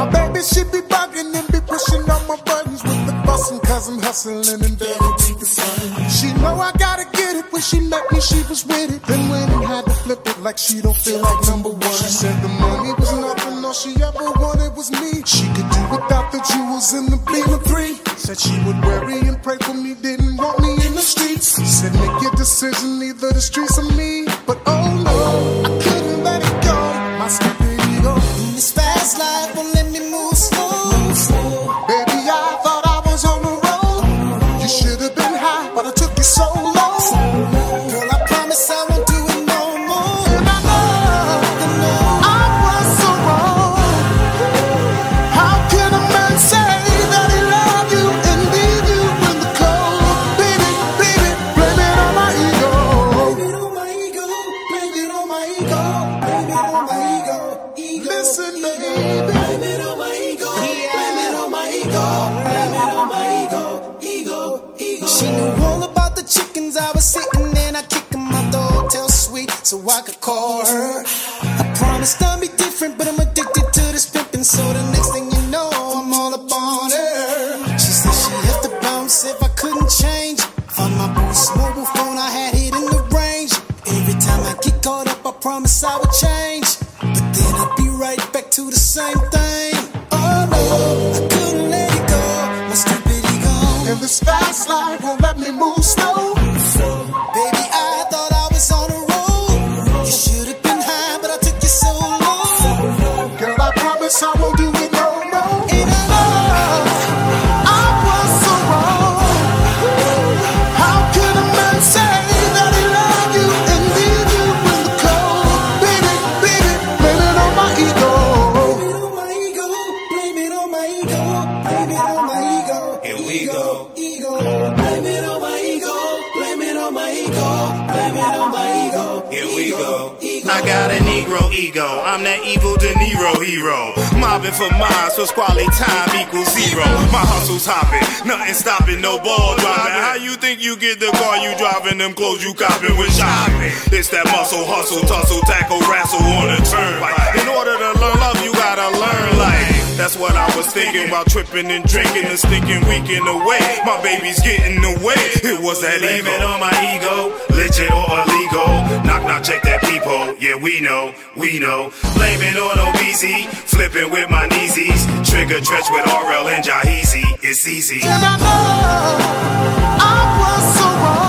My baby, she be bugging and be pushing on my buttons with the bustin', cause I'm hustling and that'll be the fun. She know I gotta get it. When she met me, she was with it. Then went and had to flip it like she don't feel like number one. She said the money was nothing, all she ever wanted was me. She could do without the jewels in the Beamer 3. Said she would worry and pray for me, didn't want me in the streets. Said make your decision, either the streets or me. But oh no, I couldn't let it go. My stupid ego. In this fast life won't let me move slow. Baby, I thought I was on the road. You should have been high, but I took you so low. Girl, I promise I won't do it no more. And I know I was so wrong. How can a man say that he love you and leave you in the cold? Baby, baby, blame it on my ego. Blame it on my ego. Blame it on my ego. Blame it on my ego. Listen, baby. Blame it on my ego. Blame it on my ego. Blame it on my ego. Ego. She knew all about the chickens I was sitting and I kicked them out the hotel suite so I could call her. I promised I'd be different, but I'm addicted to this pimping. So the next thing you know, I'm all up on her. She said she had to bounce if I couldn't change. Found my boost mobile phone, I had it in the range. Every time I get caught up, I promise I would change. But then I'd be right back to the same thing. Oh no, I couldn't let it go. My stupid ego. And this fast life won't let me move slow. Baby, I thought I was on a roll. You should have been high, but I took you so low. Girl, I promise I won't do it no more. And I know I was so wrong. How can a man say that he love you and leave you in the cold? Baby, baby, blame it on my ego. blame it on my ego. Blame it on my ego. Here we go. Ego. Blame it on my ego. Blame it on my ego. Blame it on my ego. Here we go. I got a Negro ego. I'm that evil De Niro hero. Mobbing for mine, so squally time equals zero. My hustle's hopping, nothing stopping, no ball dropping. How you think you get the car you driving, them clothes you copping with shopping? It's that muscle, hustle, tussle, tackle, wrestle on a turnpike. In order to learn love, you gotta learn life. That's what I was thinking while tripping and drinking and stinking weekend away. My baby's getting away. It was that Blame ego. it on my ego, legit or illegal. Knock, knock, check that peephole. Yeah, we know, we know. Blame it on OBZ, flipping with my kneesies. Trigger stretch with RL and Jaheezy. It's easy. And I know I was so wrong.